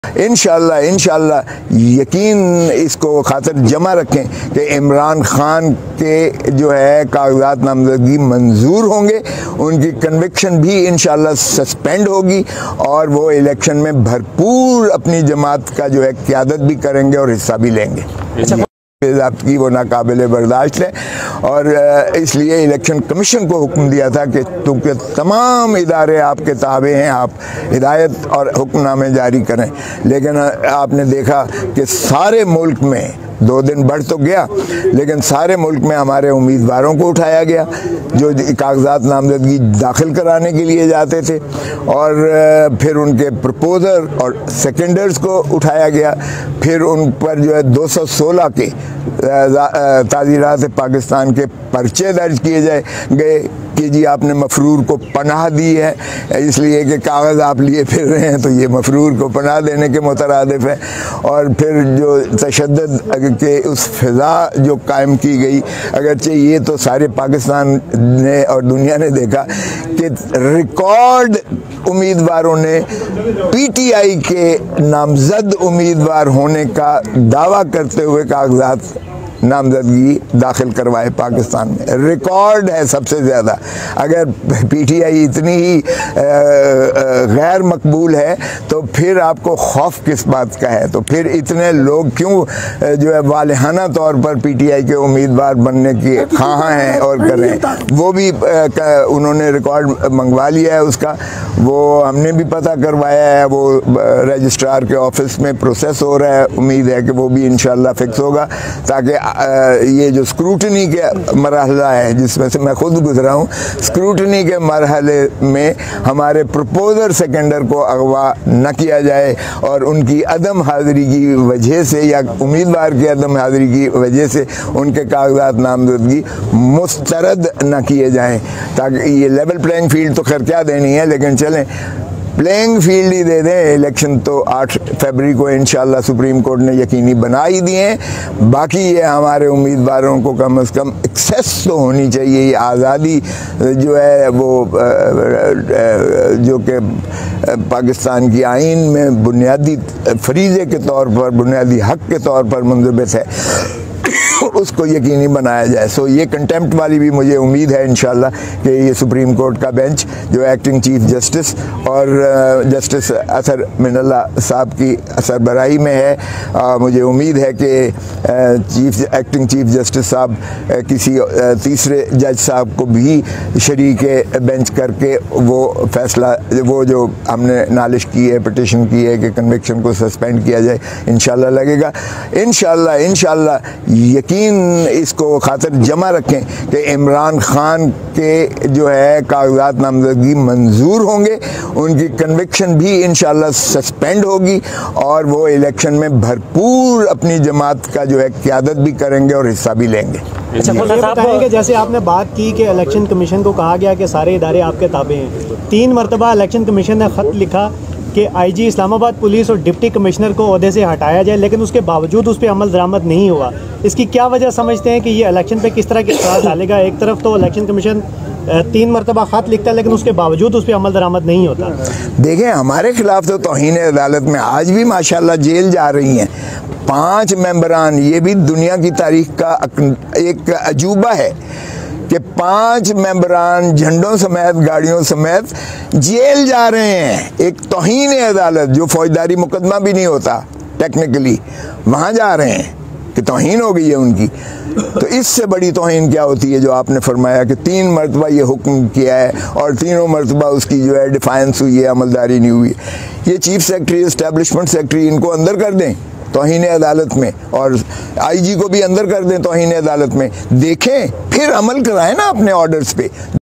इंशाअल्लाह यकीन इसको खातिर जमा रखें कि इमरान खान के जो है कागजात नामजदगी मंजूर होंगे, उनकी कन्विक्शन भी इंशाअल्लाह सस्पेंड होगी और वो इलेक्शन में भरपूर अपनी जमात का जो है क़यादत भी करेंगे और हिस्सा भी लेंगे। आपकी वो नाकाबिले बर्दाश्त है और इसलिए इलेक्शन कमीशन को हुक्म दिया था कि क्योंकि तमाम इदारे आपके ताबे हैं, आप हिदायत और हुक्मनामे जारी करें। लेकिन आपने देखा कि सारे मुल्क में 2 दिन बढ़ तो गया, लेकिन सारे मुल्क में हमारे उम्मीदवारों को उठाया गया जो कागजात नामजदगी दाखिल कराने के लिए जाते थे, और फिर उनके प्रपोजर और सेकेंडर्स को उठाया गया। फिर उन पर जो है 216 के ताज़ीरात पाकिस्तान के पर्चे दर्ज किए गए कि जी आपने मफरूर को पनाह दी है, इसलिए कि कागज़ आप लिए फिर रहे हैं तो ये मफरूर को पनाह देने के मुतरादिफ है। और फिर जो तशद्दुद के उस फ़िज़ा जो कायम की गई, अगरचे ये तो सारे पाकिस्तान ने और दुनिया ने देखा कि रिकॉर्ड उम्मीदवारों ने पीटीआई के नामज़द उम्मीदवार होने का दावा करते हुए कागजात नामजदगी दाखिल करवाए पाकिस्तान में। रिकॉर्ड है सबसे ज़्यादा। अगर पीटीआई इतनी ही गैर मकबूल है तो फिर आपको खौफ किस बात का है? तो फिर इतने लोग क्यों जो है वालिहाना तौर पर पीटीआई के उम्मीदवार बनने की ख़्वाह हैं और कर रहे हैं? वो भी उन्होंने रिकॉर्ड मंगवा लिया है उसका, वो हमने भी पता करवाया है, वो रजिस्ट्रार के ऑफिस में प्रोसेस हो रहा है। उम्मीद है कि वो भी इंशाल्लाह फिक्स होगा, ताकि ये जो स्क्रूटनी के मरहला है जिसमें से मैं खुद गुजरा हूँ, स्क्रूटनी के मरहले में हमारे प्रपोजर सेकेंडर को अगवा न किया जाए और उनकी अदम हाज़िरी की वजह से या उम्मीदवार की अदम हाज़िरी की वजह से उनके कागजात नामजदगी मुस्तरद न किए जाएँ, ताकि ये लेवल प्लेइंग फील्ड तो खैर क्या देनी है, लेकिन चलें प्लेइंग फील्ड ही दे दें। इलेक्शन तो 8 फरवरी को इंशाल्लाह सुप्रीम कोर्ट ने यकीनी बना ही दिए हैं। बाकी ये हमारे उम्मीदवारों को कम से कम एक्सेस तो होनी चाहिए, ये आज़ादी जो है वो जो कि पाकिस्तान की आइन में बुनियादी फरीज़े के तौर पर, बुनियादी हक़ के तौर पर मुंज़बित है, उसको यकीनी बनाया जाए। सो ये कंटेम्प्ट वाली भी मुझे उम्मीद है इंशाल्लाह कि ये सुप्रीम कोर्ट का बेंच जो एक्टिंग चीफ जस्टिस और जस्टिस असर मिनल्ला साहब की सरबराही में है, मुझे उम्मीद है कि एक्टिंग चीफ जस्टिस साहब किसी तीसरे जज साहब को भी शरीक बेंच करके वो फैसला, वो जो हमने नालिश की है, पिटिशन की है कि कन्विक्शन को सस्पेंड किया जाए, इंशाल्लाह लगेगा। इंशाल्लाह यकीन इसको खातिर जमा रखें कि इमरान खान के जो है कागजात नामजदगी मंजूर होंगे, उनकी कन्विक्शन भी इंशाल्लाह सस्पेंड होगी और वो इलेक्शन में भरपूर अपनी जमात का जो है क़यादत भी करेंगे और हिस्सा भी लेंगे। अच्छा, बताएंगे जैसे आपने बात की कि इलेक्शन कमीशन को कहा गया कि सारे इदारे आपके ताबे हैं, 3 मरतबा इलेक्शन कमीशन ने ख़त लिखा कि आईजी इस्लामाबाद पुलिस और डिप्टी कमिश्नर को ओहदे से हटाया जाए, लेकिन उसके बावजूद उस पर अमल दरामद नहीं हुआ। इसकी क्या वजह समझते हैं कि ये इलेक्शन पे किस तरह के असर डालेगा? एक तरफ तो इलेक्शन कमीशन 3 मरतबा ख़त लिखता है लेकिन उसके बावजूद उस पर अमल दरामद नहीं होता। देखें, हमारे खिलाफ तो तौहीन अदालत में आज भी माशाल्लाह जेल जा रही हैं 5 मेंबरान। ये भी दुनिया की तारीख का एक अजूबा है कि 5 मेंबरान झंडों समेत, गाड़ियों समेत जेल जा रहे हैं। एक तौहीन अदालत जो फौजदारी मुकदमा भी नहीं होता टेक्निकली, वहाँ जा रहे हैं कि तौहीन हो गई है उनकी। तो इससे बड़ी तौहीन क्या होती है जो आपने फरमाया कि 3 मरतबा ये हुक्म किया है और तीनों मरतबा उसकी जो है डिफाइंस हुई है, अमलदारी नहीं हुई। ये चीफ सेक्रेटरी, एस्टेब्लिशमेंट सेक्रेटरी, इनको अंदर कर दें तौहीन अदालत में और आईजी को भी अंदर कर दें तौहीन अदालत में, देखें फिर अमल कराएं ना अपने ऑर्डर्स पे।